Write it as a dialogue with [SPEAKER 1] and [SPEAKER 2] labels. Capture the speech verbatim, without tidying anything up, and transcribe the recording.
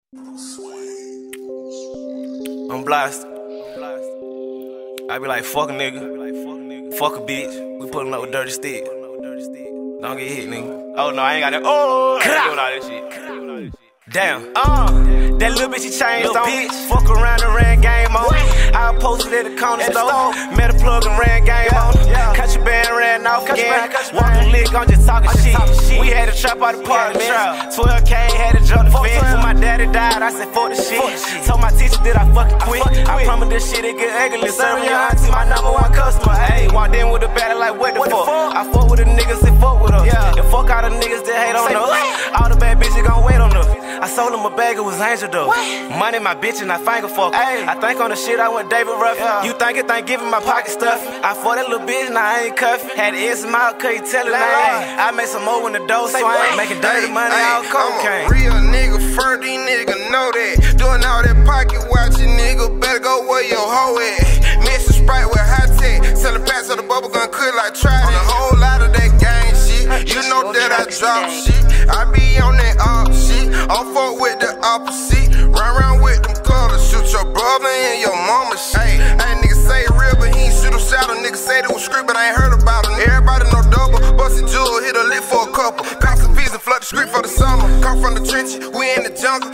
[SPEAKER 1] I'm blasted. I be like, fuck a nigga. Fuck a bitch. We pulling up with dirty stick. Don't get hit, nigga. Oh no, I ain't got that. Oh, I ain't doing all that shit. Damn. Uh, that little bitch, she changed on. Bitch. Fuck around and ran game on. I posted at the corner store. Met a plug and ran game on. Country band ran off again. Walking lick on just talking shit. We had to trap out the apartment. twelve K had to jump the fence. When my daddy died, I said fuck the shit. Told my teacher that I fucking quit. I promised this shit it get ugly. Serving your auntie, my number one customer. Ayy, walked in with a battle like what the fuck? I fuck with the niggas that fuck with us. And fuck all the niggas that hate on us. All the bad bitches gon' wait on us. I sold him a bag, it was Angel though. Money my bitch and I finger fuck. Ay. I think on the shit I went David Ruffin. Yeah. You think it Thanksgiving my pocket stuff. I fought that little bitch and I ain't cuffin'. Had the S in my mouth, cause you tellin' I I made some more when the dough swing. Making dirty money all cocaine.
[SPEAKER 2] I'm a real nigga, first these niggas know that. Doing all that pocket watching, nigga, better go where your hoe at. Mixing Sprite with high tech. Selling packs of the bubble gun could like try on a whole lot of that gang shit. You know that I drop shit. I be on that op shit. I'm fuck with the opposite. Run around with them colors. Shoot your brother and your mama shit. Hey, niggas say real, but he ain't shoot a shot. Niggas say it was script, but I ain't heard about him. Everybody know double. Bustin' jewel, hit a lick for a couple. Cops a piece and flood the street for the summer. Come from the trenches, we in the jungle.